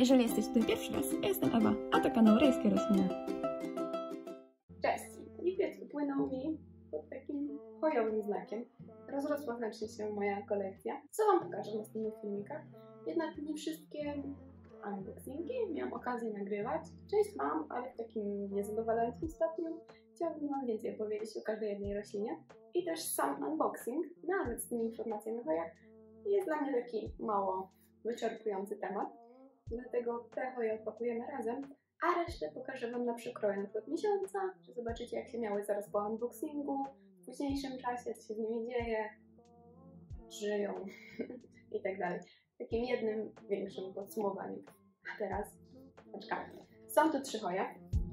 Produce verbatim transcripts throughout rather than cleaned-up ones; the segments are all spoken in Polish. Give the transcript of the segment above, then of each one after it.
Jeżeli jesteś tutaj pierwszy raz, ja jestem Ewa, a to kanał Rejskie Rośliny. Cześć! Lipiec upłynął mi pod takim hojowym znakiem. Rozrosła znacznie się moja kolekcja, co Wam pokażę w następnych filmikach. Jednak nie wszystkie unboxingi miałam okazję nagrywać. Część mam, ale w takim niezadowalającym stopniu. Chciałabym Wam więcej opowiedzieć o każdej jednej roślinie. I też sam unboxing, nawet z tymi informacjami o hojach, jest dla mnie taki mało wyczerpujący temat. Dlatego te hoje odpakujemy razem, a resztę pokażę Wam na przekroju na przykład miesiąca, że zobaczycie, jak się miały zaraz po unboxingu, w późniejszym czasie, co się z nimi dzieje, żyją i tak dalej. W takim jednym większym podsumowaniu. A teraz, paczka. Są tu trzy hoje.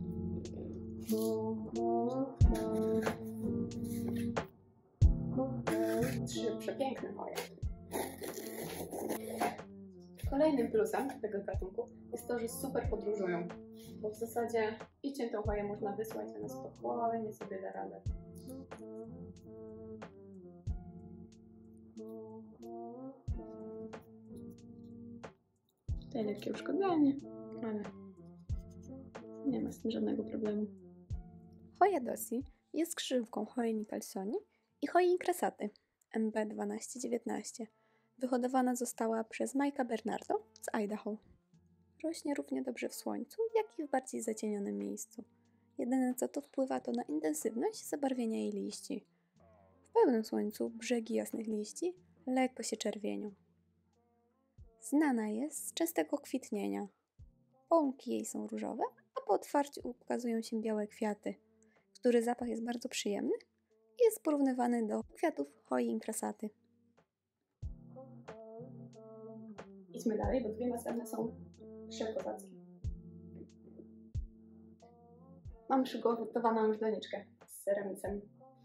Trzy przepiękne hoje. Kolejnym plusem tego gatunku jest to, że super podróżują, bo w zasadzie i ciętą hoję można wysłać, one spokojnie sobie da radę. Tutaj lekkie uszkodzenie, ale nie ma z tym żadnego problemu. Hoja Dossi jest skrzyżówką Hoi Nicholsoni i Hoi Cressaty M B dwanaście dziewiętnaście. Wyhodowana została przez Mike'a Bernardo z Idaho. Rośnie równie dobrze w słońcu, jak i w bardziej zacienionym miejscu. Jedyne co to wpływa to na intensywność zabarwienia jej liści. W pełnym słońcu brzegi jasnych liści lekko się czerwienią. Znana jest z częstego kwitnienia. Pąki jej są różowe, a po otwarciu ukazują się białe kwiaty, których zapach jest bardzo przyjemny i jest porównywany do kwiatów Hoi Cressaty. Idźmy dalej, bo dwie następne są przekozackie. Mam przygotowaną już doniczkę z ceramicem.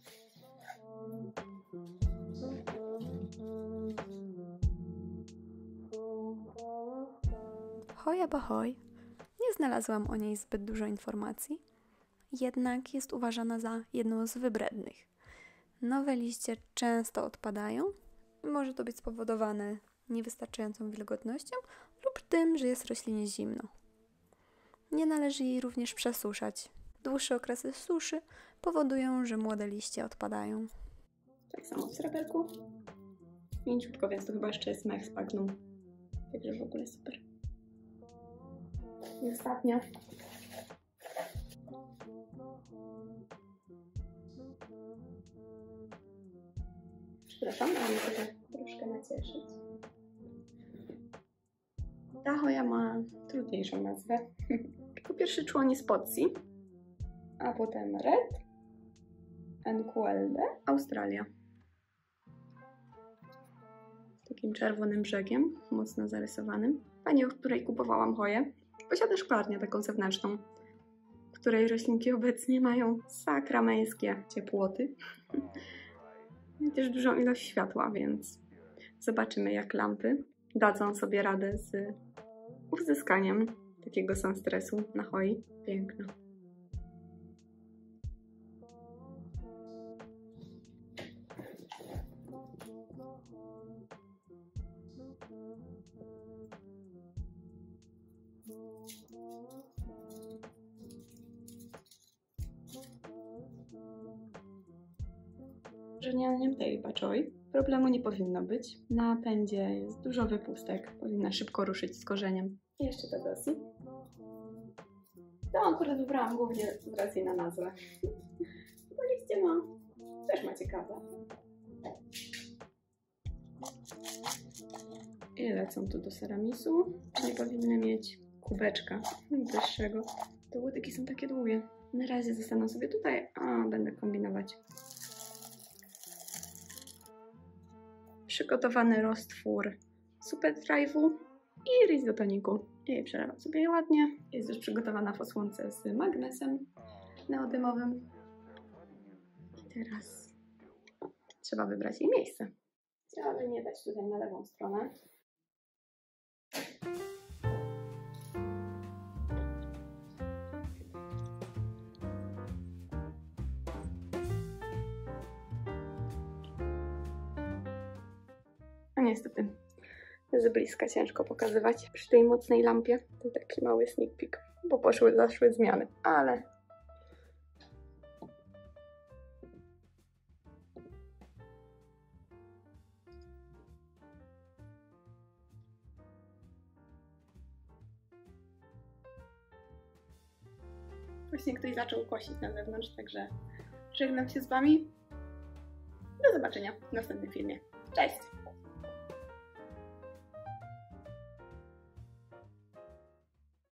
Hoja Bahoi. Nie znalazłam o niej zbyt dużo informacji, jednak jest uważana za jedną z wybrednych. Nowe liście często odpadają i może to być spowodowane niewystarczającą wilgotnością lub tym, że jest roślinie zimno. Nie należy jej również przesuszać. Dłuższe okresy suszy powodują, że młode liście odpadają. Tak samo w sreberku. Mięciutko, więc to chyba jeszcze jest mech spagnum. Także w ogóle super. I ostatnia. Przepraszam, ale muszę się troszkę nacieszyć. Ta hoja ma trudniejszą nazwę. Po pierwszy członie Spocji, a potem Red Enquelde, Australia. Z takim czerwonym brzegiem, mocno zarysowanym. Pani, od której kupowałam hoję, posiada szklarnię taką zewnętrzną, w której roślinki obecnie mają sakramenckie ciepłoty. I też dużą ilość światła, więc zobaczymy, jak lampy dadzą sobie radę z uzyskaniem takiego sunstressu na hoi. Piękna. Żenianiem tej baczoj problemu nie powinno być. Na pędzie jest dużo wypustek, powinna szybko ruszyć z korzeniem. I jeszcze ta Dossi. To akurat wybrałam głównie z racji na nazwę. To liście ma, też ma ciekawe. I lecą tu do ceramisu. Nie powinny mieć kubeczka wyższego. Te łydyki są takie długie. Na razie zostaną sobie tutaj, a będę kombinować. Przygotowany roztwór Super Thrive'u i risotoniku. I przelewam sobie je ładnie. Jest już przygotowana w osłonce z magnesem neodymowym. I teraz trzeba wybrać jej miejsce. Chciałabym je dać tutaj na lewą stronę. A niestety z bliska ciężko pokazywać przy tej mocnej lampie. To taki mały sneak peek, bo poszły, zaszły zmiany, ale właśnie ktoś zaczął kosić na zewnątrz, także żegnam się z Wami. Do zobaczenia w następnym filmie. Cześć!